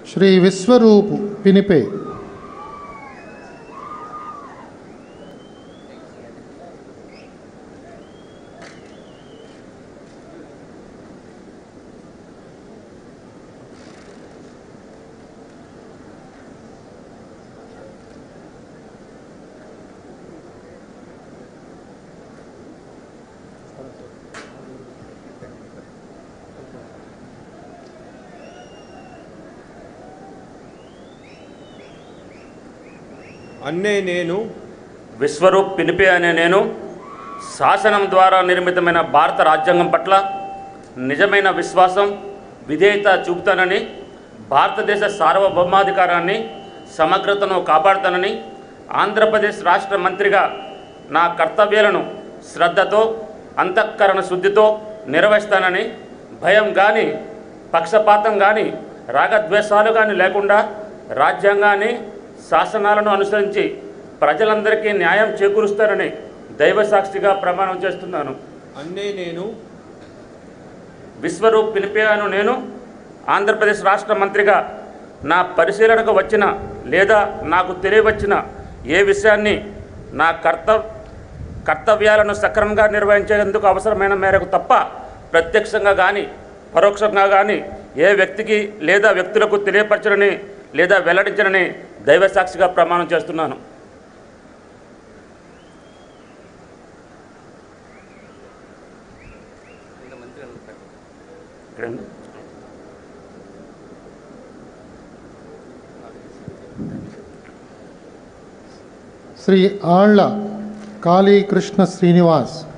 శ్రీ విశ్వరూపు పినిపే అన్నే నేను విశ్వరూప్ పినిపే అనే నేను శాసనం ద్వారా నిర్మితమైన భారత రాజ్యాంగం పట్ల నిజమైన విశ్వాసం విధేయత చూపుతానని, భారతదేశ సార్వభౌమాధికారాన్ని సమగ్రతను కాపాడుతానని, ఆంధ్రప్రదేశ్ రాష్ట్ర మంత్రిగా నా కర్తవ్యాలను శ్రద్ధతో అంతఃకరణ శుద్ధితో నిర్వహిస్తానని, భయం కానీ పక్షపాతం కానీ రాగద్వేషాలు కానీ లేకుండా రాజ్యాంగాన్ని శాసనాలను అనుసరించి ప్రజలందరికీ న్యాయం చేకూరుస్తానని దైవసాక్షిగా ప్రమాణం చేస్తున్నాను. అన్నే నేను విశ్వరూప్ పినిపే అను నేను ఆంధ్రప్రదేశ్ రాష్ట్ర మంత్రిగా నా పరిశీలనకు వచ్చిన లేదా నాకు తెలియవచ్చిన ఏ విషయాన్ని నా కర్తవ్యాలను సక్రమంగా నిర్వహించేందుకు అవసరమైన మేరకు తప్ప ప్రత్యక్షంగా కానీ పరోక్షంగా కానీ ఏ వ్యక్తికి లేదా వ్యక్తులకు తెలియపరచనని లేదా వెల్లడించనని దైవసాక్షిగా ప్రమాణం చేస్తున్నాను. శ్రీ ఆళ్ల కాళీకృష్ణ శ్రీనివాస్